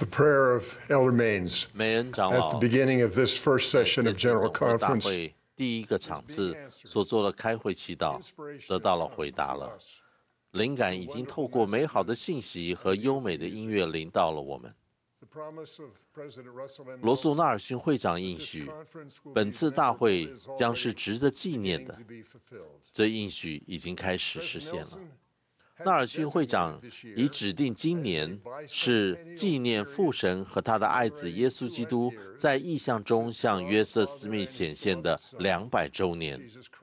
The prayer of Elder Maines 梅恩长 at 老 the beginning of this first 在 session 这 of 次 General 总会大 Conference 会第一个场次所做的开会祈祷，得到了回答了。灵感已经透过美好的信息和优美的音乐临到了我们。罗素·纳尔逊会长应许，本次大会将是值得纪念的。这应许已经开始实现了。纳尔逊会长已指定今年是纪念父神和他的爱子耶稣基督在异象中向约瑟·斯密显现的200周年。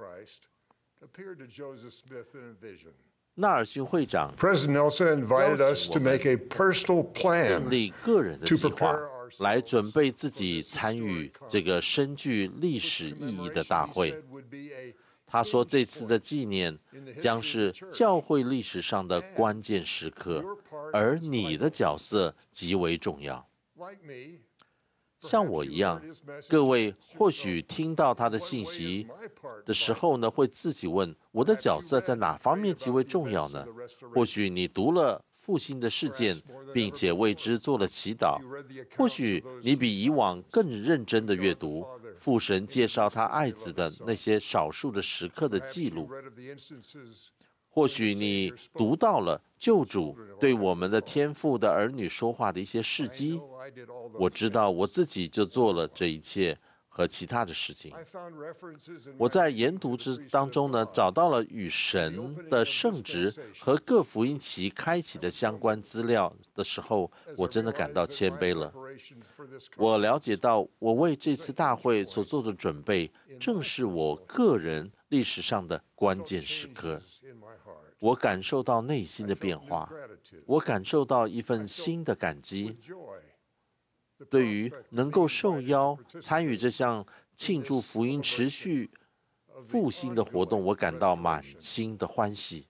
纳尔逊会长 President Nelson invited us to make a personal 订 plan 立个人的 to 计划， prepare 来准备自己参与这个深具历史意义的大会。他说，这次的纪念将是教会历史上的关键时刻，而你的角色极为重要。像我一样，各位或许听到他的信息的时候呢，会自己问：我的角色在哪方面极为重要呢？或许你读了复兴的事件，并且为之做了祈祷；或许你比以往更认真的阅读父神介绍他爱子的那些少数的时刻的记录；或许你读到了救主对我们的天父的儿女说话的一些事迹。我知道我自己就做了这一切和其他的事情。我在研读当中呢，找到了与神的圣职和各福音期开启的相关资料的时候，我真的感到谦卑了。我了解到，我为这次大会所做的准备，正是我个人历史上的关键时刻。我感受到内心的变化，我感受到一份新的感激。对于能够受邀参与这项庆祝福音持续复兴的活动，我感到满心的欢喜。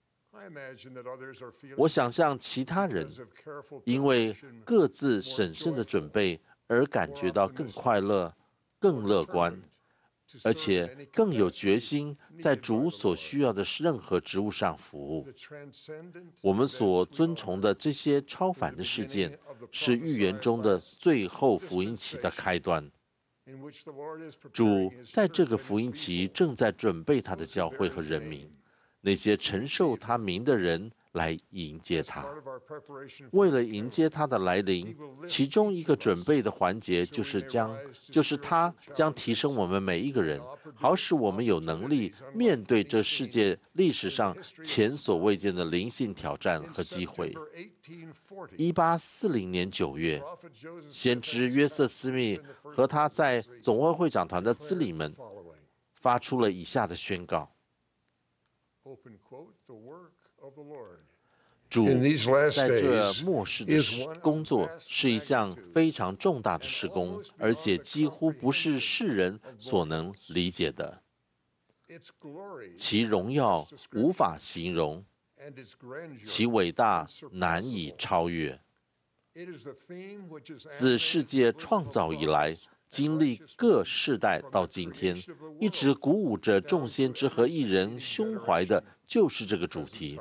我想象其他人因为各自审慎的准备而感觉到更快乐、更乐观，而且更有决心在主所需要的任何职务上服务。我们所尊崇的这些超凡的事件，是预言中的最后福音期的开端。主在这个福音期正在准备他的教会和人民，那些承受他名的人来迎接他。为了迎接他的来临，其中一个准备的环节就是他将提升我们每一个人，好使我们有能力面对这世界历史上前所未见的灵性挑战和机会。1840年9月，先知约瑟·斯密和他在总会会长团的资理们发出了以下的宣告：主在这末世的工作是一项非常重大的事工，而且几乎不是世人所能理解的。其荣耀无法形容，其伟大难以超越。自世界创造以来，经历各世代到今天，一直鼓舞着众先知和艺人胸怀的，就是这个主题。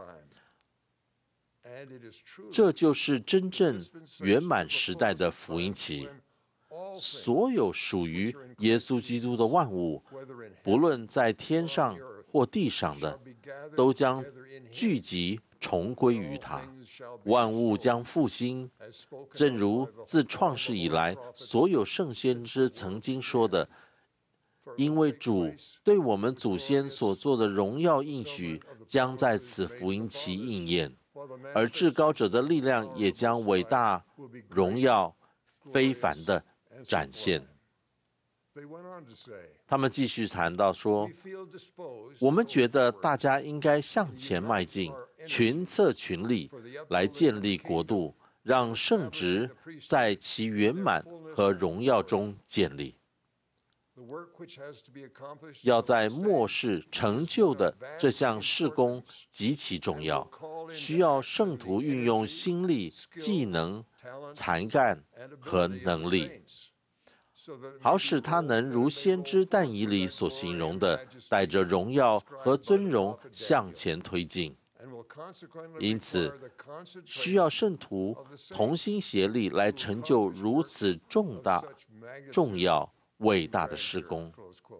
这就是真正圆满时代的福音期。所有属于耶稣基督的万物，不论在天上或地上的，都将聚集重归于他。万物将复兴，正如自创世以来，所有圣先知曾经说的，因为主对我们祖先所做的荣耀应许，将在此福音期应验。而至高者的力量也将伟大、荣耀、非凡的展现。他们继续谈到说，我们觉得大家应该向前迈进，群策群力，来建立国度，让圣职在其圆满和荣耀中建立。要在末世成就的这项事工极其重要，需要圣徒运用心力、技能、才干和能力，好使他能如先知但以理所形容的，带着荣耀和尊荣向前推进。 因此，需要圣徒同心协力来成就如此重要、伟大的事工。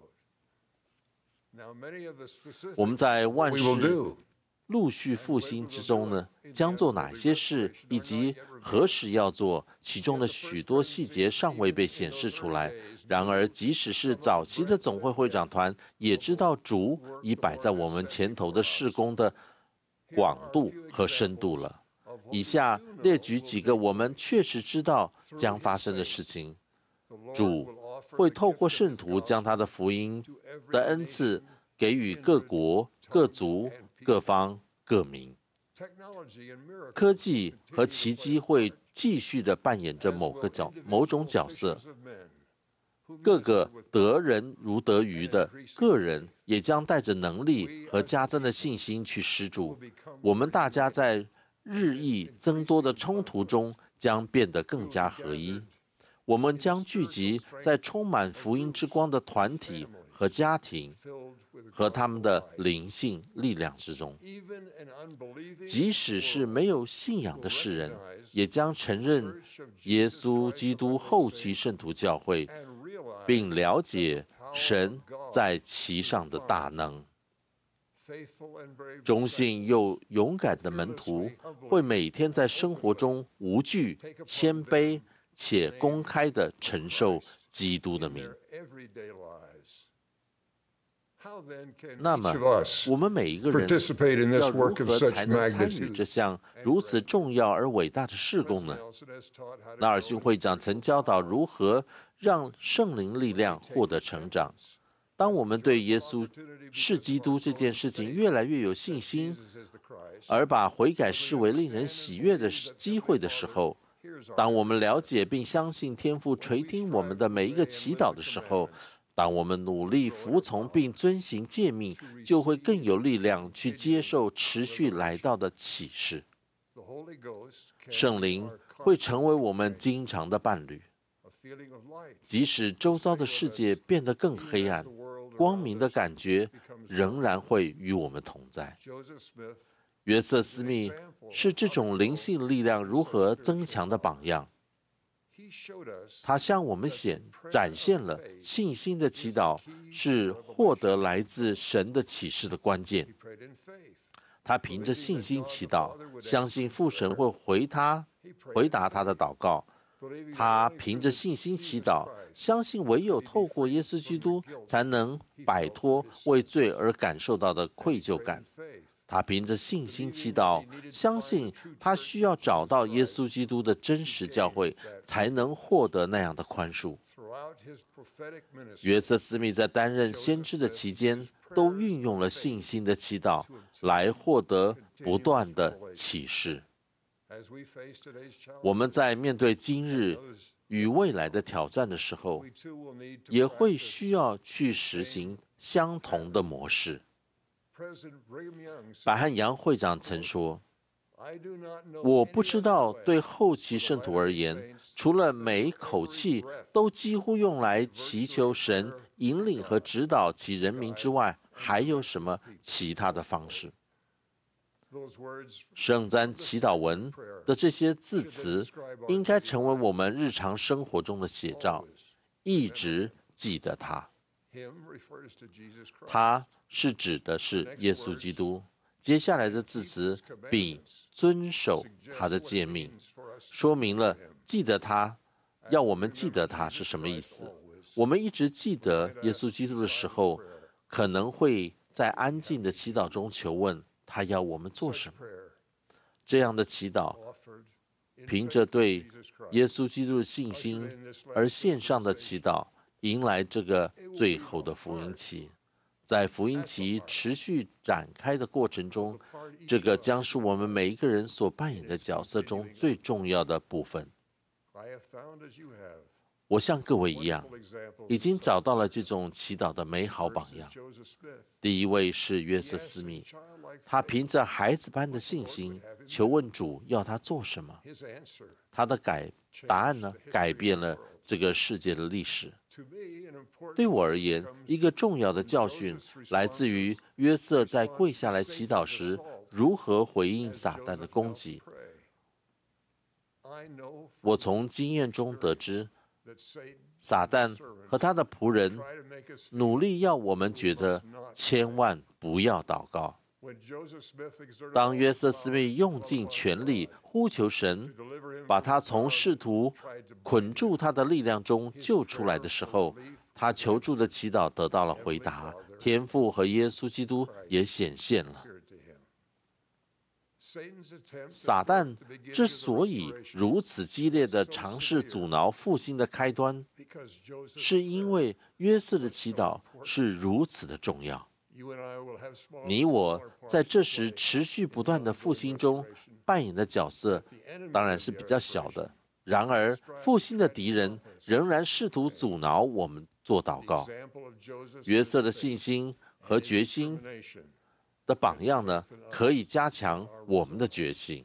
我们在万事陆续复兴之中呢，将做哪些事，以及何时要做，其中的许多细节尚未被显示出来。然而，即使是早期的总会会长团，也知道主已摆在我们前头的事工的广度和深度了。以下列举几个我们确实知道将发生的事情。主会透过圣徒将他的福音的恩赐给予各国、各族、各方、各民。科技和奇迹会继续地扮演着某种角色。各个得人如得鱼的个人也将带着能力和加增的信心去施助。我们大家在日益增多的冲突中将变得更加合一。我们将聚集在充满福音之光的团体和家庭和他们的灵性力量之中。即使是没有信仰的世人，也将承认耶稣基督后期圣徒教会，并了解神在其上的大能。忠信又勇敢的门徒会每天在生活中无惧、谦卑且公开地承受基督的名。那么，我们每一个人要如何才能参与这项如此重要而伟大的事工呢？纳尔逊会长曾教导如何让圣灵力量获得成长。当我们对耶稣是基督这件事情越来越有信心，而把悔改视为令人喜悦的机会的时候，当我们了解并相信天父垂听我们的每一个祈祷的时候，当我们努力服从并遵行诫命，就会更有力量去接受持续来到的启示。圣灵会成为我们经常的伴侣，即使周遭的世界变得更黑暗，光明的感觉仍然会与我们同在。约瑟·斯密是这种灵性力量如何增强的榜样。他向我们展现了信心的祈祷是获得来自神的启示的关键。他凭着信心祈祷，相信父神会回答他的祷告。他凭着信心祈祷，相信唯有透过耶稣基督才能摆脱为罪而感受到的愧疚感。他凭着信心祈祷，相信他需要找到耶稣基督的真实教会，才能获得那样的宽恕。约瑟·斯密在担任先知的期间，都运用了信心的祈祷来获得不断的启示。我们在面对今日与未来的挑战的时候，也会需要去实行相同的模式。白汉扬会长曾说：“我不知道对后期圣徒而言，除了每口气都几乎用来祈求神引领和指导其人民之外，还有什么其他的方式。”圣餐祈祷文的这些字词应该成为我们日常生活中的写照，一直记得它。它是指的是耶稣基督。接下来的字词并遵守他的诫命，说明了记得他，要我们记得他是什么意思。我们一直记得耶稣基督的时候，可能会在安静的祈祷中求问他要我们做什么。这样的祈祷，凭着对耶稣基督的信心而献上的祈祷，迎来这个最后的福音期。在福音期持续展开的过程中，这个将是我们每一个人所扮演的角色中最重要的部分。我像各位一样，已经找到了这种祈祷的美好榜样。第一位是约瑟·斯密，他凭着孩子般的信心求问主要他做什么。他的答案呢，改变了这个世界的历史。对我而言，一个重要的教训来自于约瑟在跪下来祈祷时如何回应撒旦的攻击。我从经验中得知，撒旦和他的仆人努力要我们觉得千万不要祷告。当约瑟斯密用尽全力呼求神，把他从试图捆住他的力量中救出来的时候，他求助的祈祷得到了回答，天父和耶稣基督也显现了。撒旦之所以如此激烈地尝试阻挠复兴的开端，是因为约瑟的祈祷是如此的重要。你我在这时持续不断的复兴中扮演的角色当然是比较小的，然而复兴的敌人仍然试图阻挠我们做祷告。约瑟的信心和决心的榜样呢，可以加强我们的决心。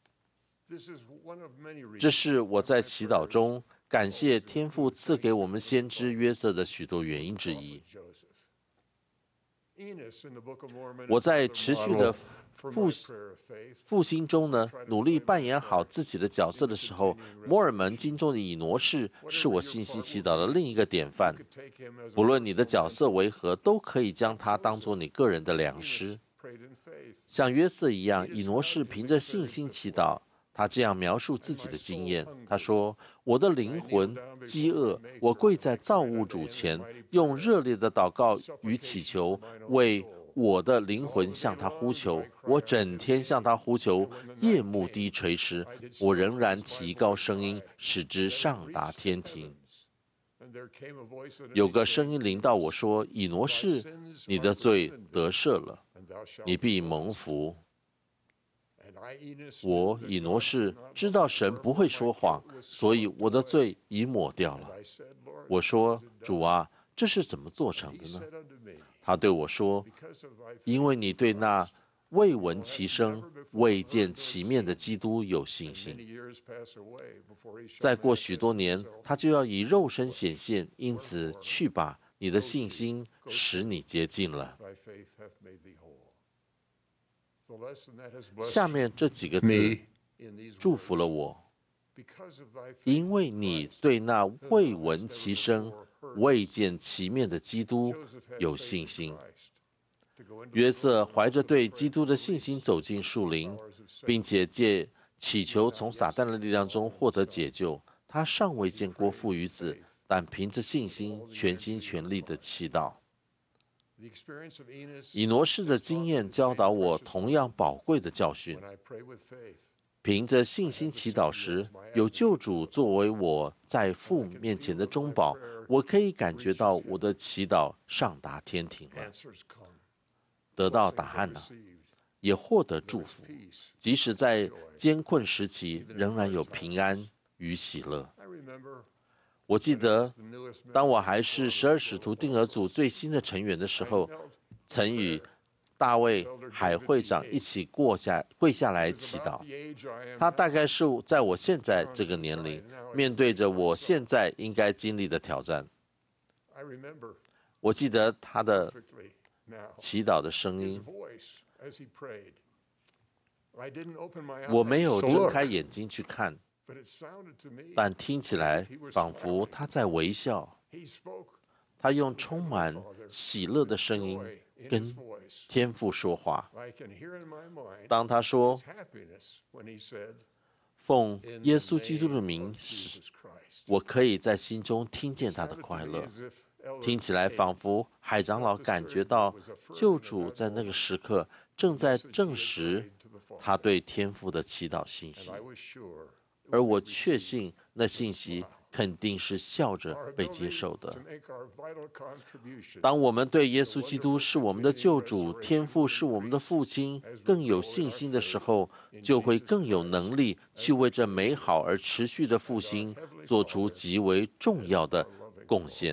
这是我在祈祷中感谢天父赐给我们先知约瑟的许多原因之一。我在持续的复兴中呢，努力扮演好自己的角色的时候，摩尔门经中的以挪士是我信心祈祷的另一个典范。不论你的角色为何，都可以将它当作你个人的良师。像约瑟一样，以挪士凭着信心祈祷。他这样描述自己的经验，他说：“我的灵魂饥饿，我跪在造物主前，用热烈的祷告与祈求，为我的灵魂向他呼求。我整天向他呼求，夜幕低垂时，我仍然提高声音，使之上达天庭。”有个声音临到我说：“以挪士，你的罪得赦了，你必蒙福。”我以挪士知道神不会说谎，所以我的罪已抹掉了。我说：“主啊，这是怎么做成的呢？”他对我说：“因为你对那未闻其声、未见其面的基督有信心。再过许多年，他就要以肉身显现，因此去吧，你的信心使你洁净了。”下面这几个字祝福了我，因为你对那未闻其声、未见其面的基督有信心。约瑟怀着对基督的信心走进树林，并且借祈求从撒旦的力量中获得解救。他尚未见过父与子，但凭着信心全心全力的祈祷。以挪士的经验教导我同样宝贵的教训。凭着信心祈祷时，有救主作为我在父面前的中保，我可以感觉到我的祈祷上达天庭了，得到答案了，也获得祝福。即使在艰困时期，仍然有平安与喜乐。我记得，当我还是12使徒定额组最新的成员的时候，曾与大卫海会长一起跪下来祈祷。他大概是在我现在这个年龄，面对着我现在应该经历的挑战。我记得他的祈祷的声音。我没有睁开眼睛去看，但听起来仿佛他在微笑。他用充满喜乐的声音跟天父说话。当他说奉耶稣基督的名时，我可以在心中听见他的快乐。听起来仿佛海长老感觉到救主在那个时刻正在证实他对天父的祈祷信息，而我确信那信息肯定是笑着被接受的。当我们对耶稣基督是我们的救主，天父是我们的父亲更有信心的时候，就会更有能力去为这美好而持续的复兴做出极为重要的贡献。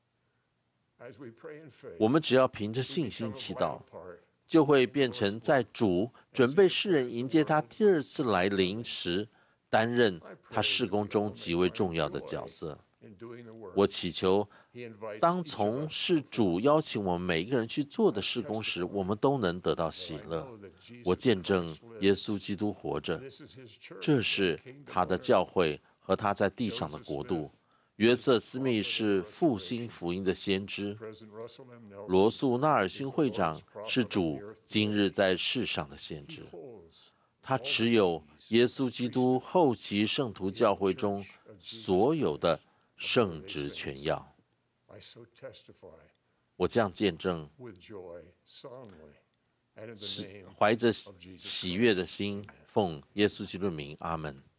我们只要凭着信心祈祷，就会变成在主准备世人迎接他第二次来临时担任他事工中极为重要的角色。 我祈求，当从事主邀请我们每一个人去做的事工时，我们都能得到喜乐。我见证耶稣基督活着，这是他的教会和他在地上的国度。约瑟·斯密是复兴福音的先知，罗素·纳尔逊会长是主今日在世上的先知。他持有耶稣基督后期圣徒教会中所有的圣职权要。我这样见证，怀着喜悦的心，奉耶稣基督的名，阿门。